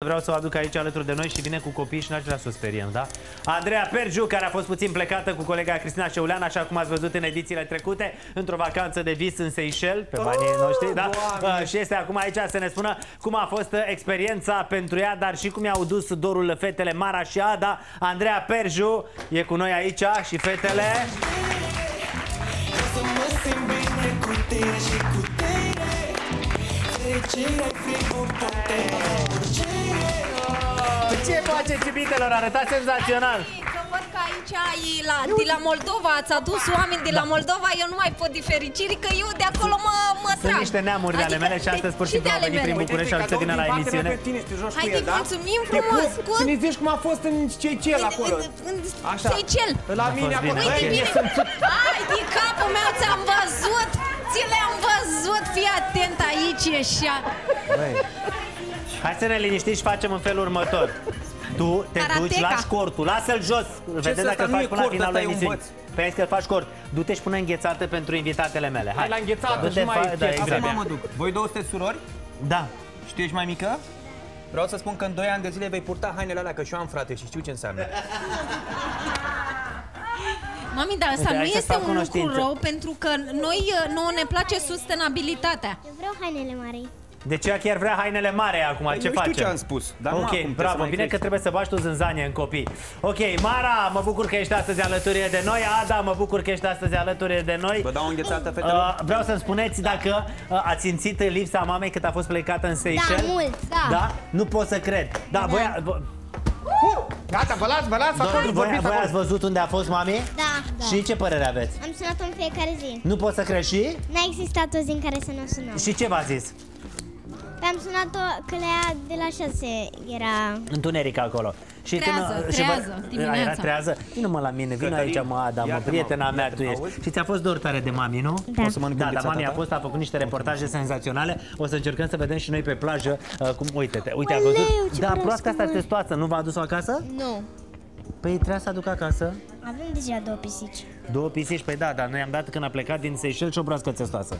vreau să o aduc aici alături de noi și vine cu copii și n-aș vrea să o speriem, da? Andreea Pergiu, care a fost puțin plecată cu colega Cristina Șeulean, așa cum ați văzut în edițiile trecute, într-o vacanță de vis în Seychelles, pe banii noștri, da? Și este acum aici să ne spună cum a fost experiența pentru ea, dar și cum i-au dus dorul fetele Mara și Ada. Andreea Pergiu e cu noi aici și fetele... Ce faceți, iubitelor? Arătați senzațional! Văd că aici de la Moldova ați adus oameni de la Moldova. Eu nu mai pot de fericire că eu de acolo mă trag. Sunt niște neamuri de ale mele și astăzi pur și simplu au venit prin București și au zis să vină la emisiune. Haide, mulțumim frumos! Să ne zici cum a fost în Seychelles acolo. Așa. Seychelles. La mine acolo. Uite bine! Hai, din capul meu ți-am văzut! Ți le-am văzut! Fii atent aici, așa! Hai să ne liniștim și facem în felul următor. Tu te duci, lași cortul, lasă-l jos. Vedem dacă îl faci până la finalul emisiunii. Păi ai că îl faci cort. Du-te și pune înghețată pentru invitatele mele. Hai, la înghețată și mai Acum mă duc. Voi 200 surori? Da. Și tu ești mai mică? Vreau să spun că în 2 ani de zile vei purta hainele alea, că și eu am frate și știu ce înseamnă. Mami, dar asta nu este un lucru rău, pentru că nouă ne place sustenabilitatea. Eu vreau hainele mari. Deci ea chiar vrea hainele mari acum, ce face? Nu știu ce am spus, dar ok, bravo, bine că trebuie să bași tu zânzanie în copii. Ok, Mara, mă bucur că ești astăzi alături de noi. Ada, mă bucur că ești astăzi alături de noi. Vă dau o înghețată, fetelor? Vreau să-mi spuneți dacă ați simțit lipsa mamei cât a fost plecată în Seychelles. Da, mult, da. Da? Nu pot să cred. Da, voi... Gata, vă las acolo. Voi ați văzut unde a fost mami? Da. Și ce părere aveți? Am sunat-o în fiecare zi. Nu pot să cred și? N-a existat o zi în care să nu sunăm. Și ce v-a zis? Am sunat-o că la de la 6 era... Întuneric acolo. Și trează, dimineața. Era trează? Vină-mă la mine, vină aici, mă, Ada, mă, prietena mea tu ești. Și ți-a fost dor tare de mami, nu? Da. Da, dar mami a făcut niște reportaje senzaționale. O să încercăm să vedem și noi pe plajă cum, uite, ai văzut? Da, proastă asta testoasă, nu v-a adus-o acasă? Nu. Păi trebuia să aduc acasă. Avem deja 2 pisici. 2 pisici? Păi da, dar noi am dat când a plecat din Seychelles și o broască testoasă.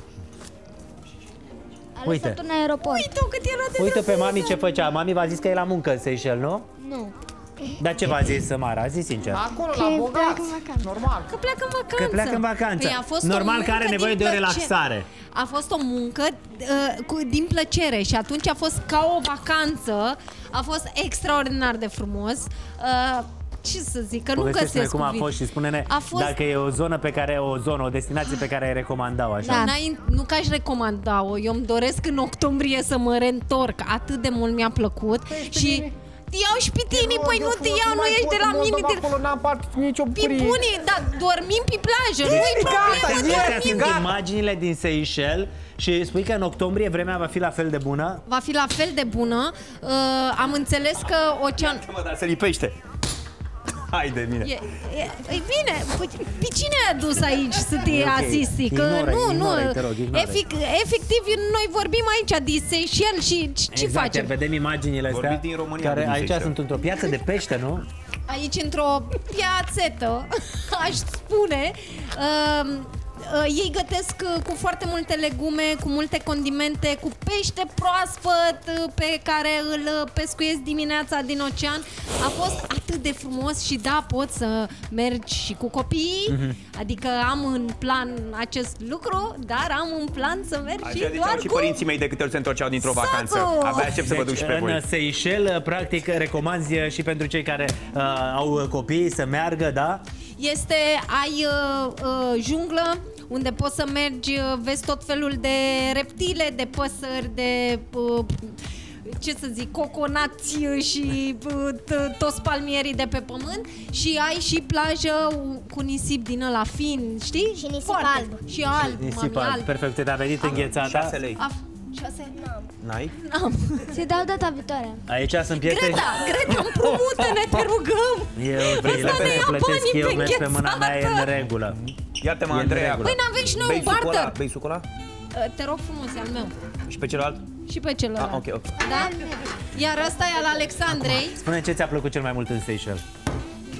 Uite. Un aeroport. Uite-o cât era de Uite pe mami ce făcea. Mami v-a zis că e la muncă în Seychelles, nu? Nu. Dar ce v-a zis Mara? Zi sincer. Acolo, la bogați. Normal. Că pleacă în vacanță. Că pleacă în vacanță. Păi a fost normal că are nevoie de o relaxare. A fost o muncă din plăcere și atunci a fost ca o vacanță. A fost extraordinar de frumos. Ce să zic, că nu găsesc cum a fost și spune-ne dacă e o zonă pe care, o destinație pe care ai recomanda-o așa. Da, nu că aș recomanda-o, eu îmi doresc în octombrie să mă reîntorc, atât de mult mi-a plăcut și te iau și pe tine, păi nu te iau, nu ești de la mine. Acolo n-am nicio bucurie. Pe bune, dar dormim pe plajă, nu-i problemă, dormim. Sunt imaginile din Seychelles și spui că în octombrie vremea va fi la fel de bună? Va fi la fel de bună, am înțeles că ocean... Dar se lipește. Hai de mine. E bine, pe cine ai adus aici să te asisti? Efectiv, noi vorbim aici de Seychelles și ce facem? Vedem imaginile astea care aici sunt într-o piață de pește, nu? Aici într-o piațetă, aș spune. Ei gătesc cu foarte multe legume, cu multe condimente, cu pește proaspăt pe care îl pescuiesc dimineața din ocean. A fost atât de frumos și da, poți să mergi și cu copiii, adică am în plan acest lucru, dar am în plan să merg și doar cu... și părinții mei de câte ori se întorceau dintr-o vacanță. Abia aștept să vă duc și pe voi. În Seychelles, practic, recomanzi și pentru cei care au copii să meargă, da? Ai junglă, unde poți să mergi, vezi tot felul de reptile, de păsări, de ce să zic, coconați și toți palmierii de pe pământ și ai și plajă cu nisip din ăla fin, știi? Și nisip alb. Și alb, nisip alb, perfect, te-a venit înghețata. 6 lei. 6? N-ai? N-am. Se dau data viitoare. Aici sunt piețe... Greta, împrumută-ne, te rugăm! Eu plătesc, eu merg pe mâna mea, e în regulă. Iată-mă, Andreea. Păi n-avem și noi un barter. Bei sucul ăla? Te rog frumos, e al meu. Și pe celălalt? Și pe celălalt. Ok. Da? Iar ăsta e al Alexandrei. Spune ce ți-a plăcut cel mai mult în Seychelles.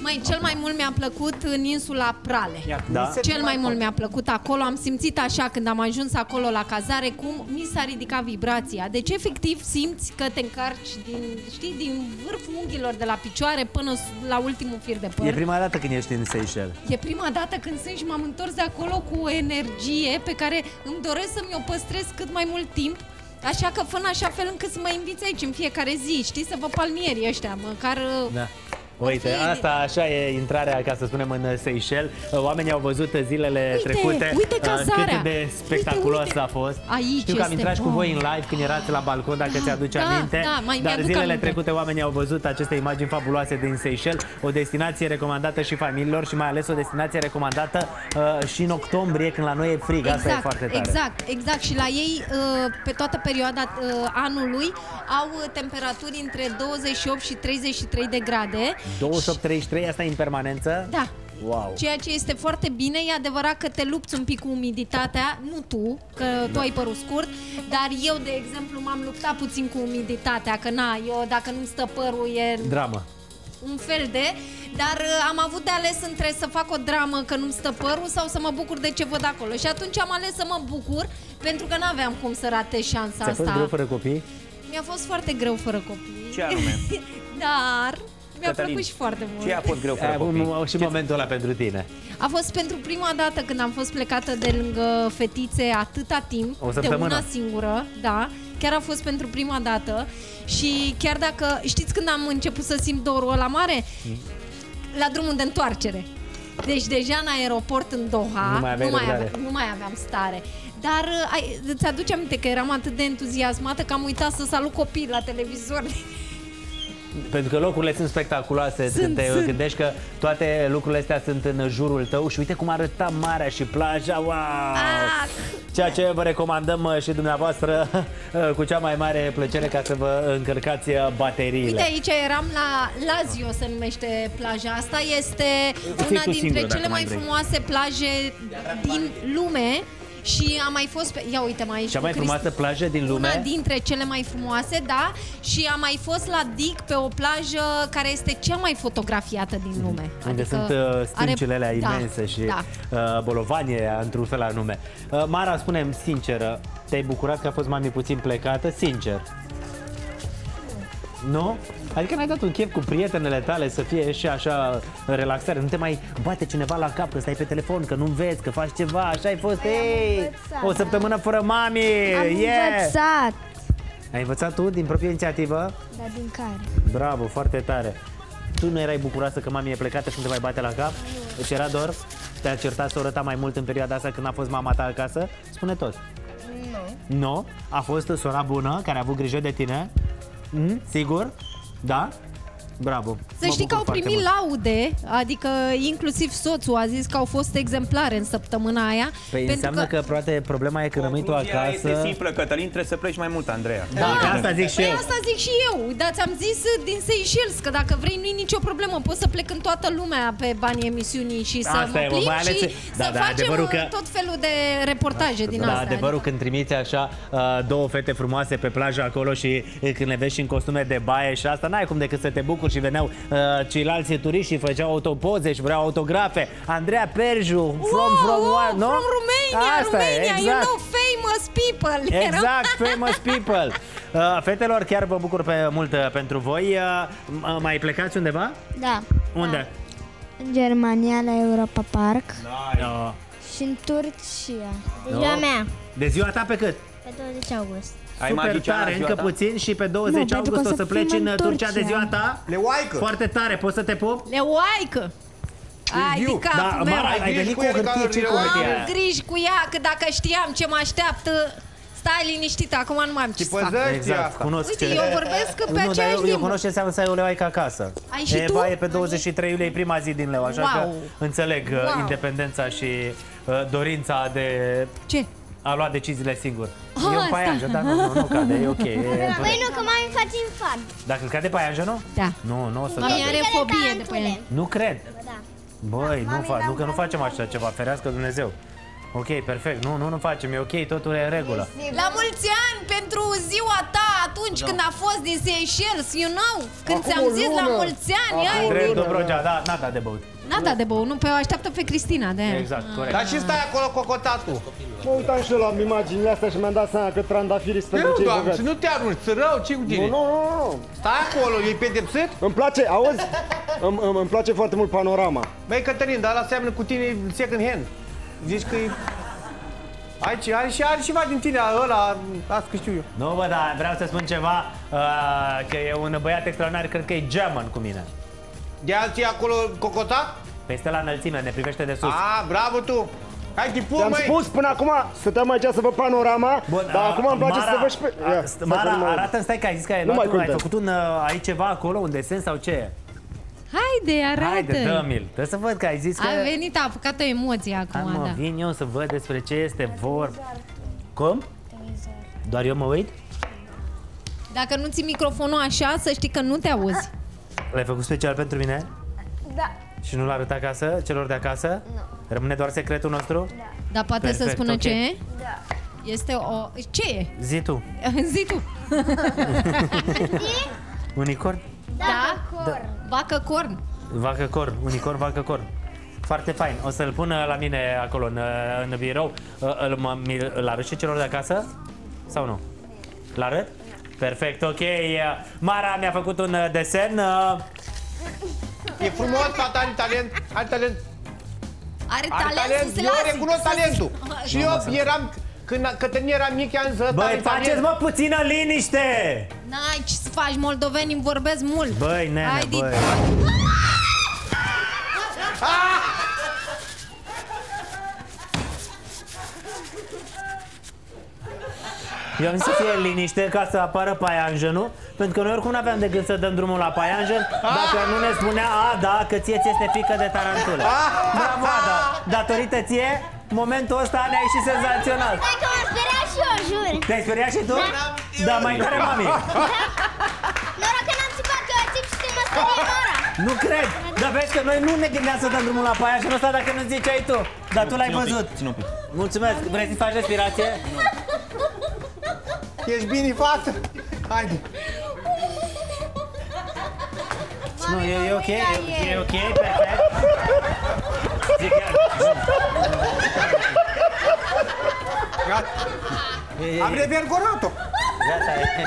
Mai cel mai mult mi-a plăcut în insula Prale. Da. Cel mai mult mi-a plăcut acolo. Am simțit așa când am ajuns acolo la cazare cum mi s-a ridicat vibrația. Deci efectiv simți că te încarci din vârful unghiilor de la picioare până la ultimul fir de păr. E prima dată când ești în Seychelles. E prima dată când sunt și m-am întors de acolo cu o energie pe care îmi doresc să mi-o păstrez cât mai mult timp. Așa că fă în așa fel încât să mă inviți aici în fiecare zi, știi, să vă palmieri ăștia, măcar... Da. Uite, asta așa e intrarea, ca să spunem, în Seychelles. Oamenii au văzut zilele trecute cât de spectaculos a fost. Aici știu că am intrat și cu voi în live când erați la balcon, dacă ți-aduce aminte. Dar zilele trecute oamenii au văzut aceste imagini fabuloase din Seychelles, o destinație recomandată și familiilor și mai ales o destinație recomandată și în octombrie, când la noi e frig. Asta e foarte tare. Exact. Și la ei, pe toată perioada anului, au temperaturi între 28 și 33 de grade. 28-33, asta e în permanență? Da. Wow. Ceea ce este foarte bine, e adevărat că te lupți un pic cu umiditatea, nu tu, că tu ai părul scurt, dar eu, de exemplu, m-am luptat puțin cu umiditatea, că eu, dacă nu-mi stă părul, e... Dramă. Un fel de... Dar am avut de ales între să fac o dramă că nu-mi stă părul sau să mă bucur de ce văd acolo. Și atunci am ales să mă bucur, pentru că n-aveam cum să ratez șansa asta. Ți-a fost greu fără copii? Mi-a fost foarte greu fără copii. Ce anume? Dar... Mi-a plăcut și foarte mult. Ce a fost greu fără copii? Și momentul ăla pentru tine. A fost pentru prima dată când am fost plecată de lângă fetițe atâta timp, de una singură, da. Chiar a fost pentru prima dată și chiar dacă, știți când am început să simt dorul ăla mare? La drumul de întoarcere. Deci deja în aeroport în Doha nu mai aveam stare. Dar îți aduce aminte că eram atât de entuziasmată că am uitat să salut copiii la televizor. Pentru că locurile sunt spectaculoase, când te gândești că toate lucrurile astea sunt în jurul tău și uite cum arăta marea și plaja, wow! Ceea ce vă recomandăm și dumneavoastră cu cea mai mare plăcere ca să vă încărcați bateriile. Uite, aici eram la Lazio, se numește plaja asta, este una dintre cele mai frumoase plaje din lume. Și am mai fost ia uite mai aici. Cea mai frumoasă plajă din lume? Una dintre cele mai frumoase, da. Și am mai fost la Dic, pe o plajă care este cea mai fotografiată din lume. Unde sunt stâncile alea imense și bolovanie, într-un fel anume. Mara, spune-mi sinceră, te-ai bucurat că a fost mami puțin plecată? Sincer. Nu? Adică n-ai dat un chef cu prietenele tale să fie și așa relaxare, nu te mai bate cineva la cap că stai pe telefon, că nu vezi, că faci ceva, așa ai fost, o săptămână fără mami. Am învățat. Ai învățat tu din proprie inițiativă? Da, din care? Bravo, foarte tare. Tu nu erai bucuroasă că mami e plecată și nu te mai bate la cap? Îți era dor? Te-a certat soră ta mai mult în perioada asta când a fost mama ta acasă? Spune tot. Nu. Nu? A fost sora bună care a avut grijă de tine? Sigur? Da? Bravo. Să știi că au primit laude, adică inclusiv soțul a zis că au fost exemplare în săptămâna aia. Păi înseamnă că poate problema e că rămâi tu acasă. Este simplă, Cătălin, trebuie să pleci mai mult, Andreea. Da, asta zic și eu. Asta zic și eu, dar ți-am zis din Seychelles că dacă vrei nu-i nicio problemă, poți să plec în toată lumea pe banii emisiunii și să mă plimb și să facem tot felul de reportaje din astea. Adevărul când trimiți așa două fete frumoase pe plajă acolo și când le vezi și în costume de baie și asta, n-ai cum decât să te bucuri și veneau ceilalți turiști și făceau autopoze și vreau autografe. Andreea Perju, from Romania, exact. You know, famous people. Exact, famous people. Fetelor, chiar vă bucur mult pentru voi. Mai plecați undeva? Da. Unde? În Germania, la Europa Park. No. Și în Turcia. De ziua mea. De ziua ta pe cât? Pe 20 august. Super tare, încă puțin și pe 20 august o să pleci în Turcia de ziua ta? Leoaică! Foarte tare, poți să te pup? Leoaică! Ai de capul meu! Ai venit cu o hârtie, ce cu hârtie? Am griji cu ea, că dacă știam ce mă așteaptă, stai liniștit, acum nu mai am ce să fac. Exact, cunosc. Uite, eu vorbesc pe aceeași limbă. Eu cunosc ce înseamnă să ai o leoaică acasă. Ai și Eva tu? e pe 23 iulie, prima zi din leu, așa că înțeleg independența și dorința de... Ce? A luat deciziile singur. E un paianjen, dar nu cade, e ok. Păi nu, că mami face infart. Dacă îl cade paianjenul? Da. Nu o să Mami are fobie de paianjen. Nu cred. Da. Băi, nu că nu facem așa ceva, ferească Dumnezeu. Ok, perfect. Nu facem, e ok, totul e în regulă. La mulți ani pentru ziua ta atunci când a fost din Seychelles, you know? Când ți-am zis la mulți ani, Andrei Dobrogea, da, n-a dat de băut. N-a dat de băut, nu, pe o așteaptă pe Cristina, de aia. Exact, corect. Dar și stai acolo cocotatul. Mă uitam și eu la imaginile astea și mi-am dat seama că trandafirii sunt pentru Nu, cei doamne, bogați. și nu te arunci, să rău, ce cu tine? Nu. Stai acolo, e pedepsit? Îmi place, auzi? Îmi place foarte mult panorama. Băi, Cătălin, dar ăla seamănă cu tine second hand. Zici că e... Aici are ceva din tine, ăla, asta că știu eu. Nu, bă, dar vreau să spun ceva, că e un băiat extraordinar, cred că e German cu mine. De alții acolo cocotat? Peste la înălțime, ne privește de sus. Bravo tu! Hai, tipul, Ți-am măi! spus până acum, stăteam aici să văd panorama, Bun, dar acum îmi place Mara, să văd și pe... Mara, arată-mi, stai că ai zis că ai Nu mai luat, ai contează. făcut ai ceva acolo, un desen sau ce? Haide, arată! Haide, dă-mi-l. Trebuie să văd că ai zis că... A venit, a apucat o emoție Hai, acum, mă, da. vin eu să văd despre ce este vorba. Cum? Doar eu mă uit? Dacă nu ții microfonul așa, să știi că nu te auzi. L-ai făcut special pentru mine? Da. Și nu l-a arătat acasă, celor de acasă? Nu. Rămâne doar secretul nostru? Dar poate Perfect, să spună ok. ce e? Da. Este o... Ce e? Zi tu. Zi tu. Unicorn? Da? Vacă corn. Vacă corn. Unicorn, vacă corn. Foarte fain. O să-l pun la mine acolo în birou. Îl arăt și celor de acasă? Sau nu? L-arăt? Perfect, ok. Mara mi-a făcut un desen. E frumos, tata, are talent, are talent. Are Are talent să talent, se eu lase. recunosc talentul. Și eu eram, când Cătălin era mic, i-am zis, Băi, faceți mă puțină liniște! N-ai ce să faci, moldovenii îmi vorbesc mult. Băi, nene, Hai, băi. Eu am zis să fie liniște ca să apară paianjenul, pentru că noi oricum nu aveam de gând să dăm drumul la paianjen dacă nu ne spunea, da, că ție ți este frică de tarantulă. Bravo, Ada! Datorită ție, momentul ăsta ne-a ieșit senzațional. Hai că m-am speriat și eu, jur. Te-ai speriat și tu? Da, mai tare, mami. Noroc că n-am țipat, că eu țip și te mă sperie Nora. Nu cred! Dar vezi că noi nu ne gândeam să dăm drumul la paianjenul ăsta dacă nu ziceai tu. Dar tu l-ai văzut. Ține un pic. Mulțumesc. Vrei să faci respirație? Ești bine, fată? Haide. Nu, e ok, e ok, perfect. Zic chiar. Gata. Am revergorat-o. Gata, e.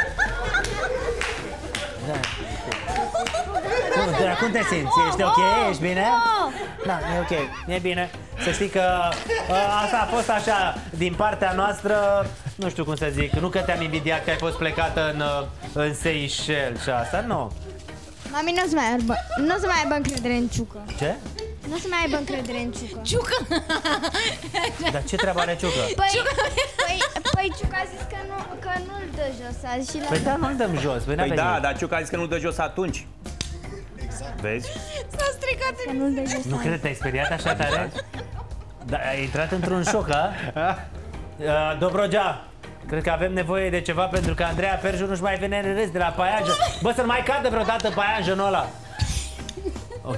Cum te simți? Ești ok? Ești bine? Da, e ok, e bine. Să știi că asta a fost așa, din partea noastră, nu știu cum să zic, nu că te-am invidiat că ai fost plecată în Seychelles și asta, nu. Mami, nu o să mai aibă încredere în Ciucă. Ce? Nu o să mai aibă încredere în Ciucă. Ciucă. Dar ce treabă are Ciucă? Păi Ciucă a zis că nu-l dă jos azi și la... Păi da, nu-l dăm jos, Păi da, dar Ciucă a zis că nu dă jos atunci. Vezi? S-a stricat. Că nu-l dă jos Nu cred, te-ai speriat așa tare? Da, ai intrat într-un șoc, a? Dobrogea, cred că avem nevoie de ceva pentru că Andreea Perju nu-și mai vine în râs de la paianjen. Bă, să nu mai cadă vreodată paianjenul ăla. Ok.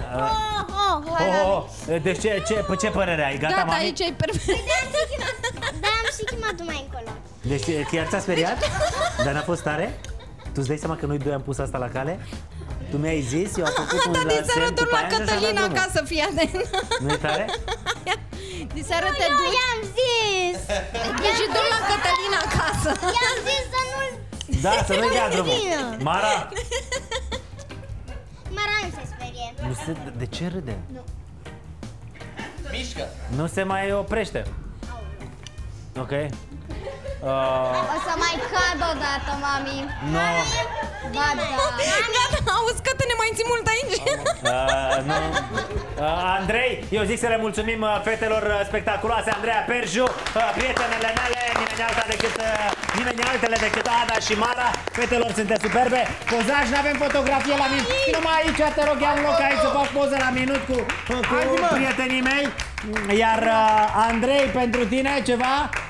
Deci ce părere ai? Gata, Gata, mami? aici e perfect. Da, am și chemat-o mai încolo. Deci chiar ți-a speriat? Dar n-a fost tare? Tu îți dai seama că noi doi am pus asta la cale? Tu mi-ai zis, eu am făcut un Dar din seară semn duc cu la paianjen și am dat Cătălina drumul. acasă, fii atent. Nu-i tare? Din seară te Eu duci i-am zis! și duc la Cătălina acasă. I-am zis să nu-l... Da, să nu-i dea drumul. vină. Mara! Mara nu se sperie. Nu se... De ce râde? Nu. Mișcă. Nu se mai oprește. Ok. O să mai cad odată, mami. Nu. Ba da. Gata, auzi că te ne mai ții mult aici? Nu. Andrei, eu zic să le mulțumim fetelor spectaculoase, Andreea Perju, prietenele mele, nimeni altele decât Ada și Mara. Fetelor, sunteți superbe. Pozaj, n-avem fotografie la minut. Numai aici, te rog, ia un loc aici să fac poză la minut cu prietenii mei. Iar Andrei, pentru tine ceva?